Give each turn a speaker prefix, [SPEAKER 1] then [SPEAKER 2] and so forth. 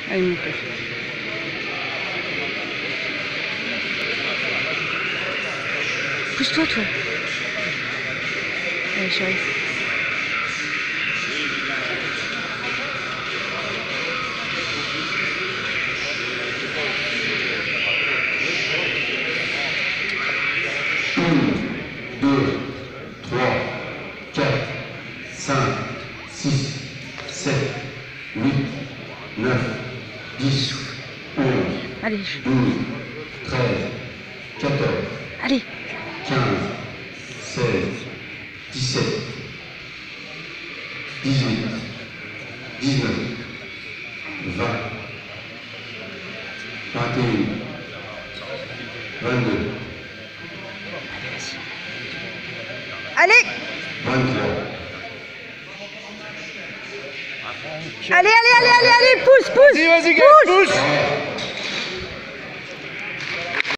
[SPEAKER 1] Allez, mon frère. Pousse-toi, toi. Allez, chérie.
[SPEAKER 2] Un, 2, 3, 4, 5, 6, 7, 8, 9, 10, 11,
[SPEAKER 1] Allez.
[SPEAKER 2] 12, 13, 14,
[SPEAKER 1] Allez.
[SPEAKER 2] 15, 16, 17, 18, 19, 20, 21, 22,
[SPEAKER 1] Allez.
[SPEAKER 2] 23.
[SPEAKER 1] Allez, pousse, pousse.
[SPEAKER 3] Vas-y,
[SPEAKER 1] pousse.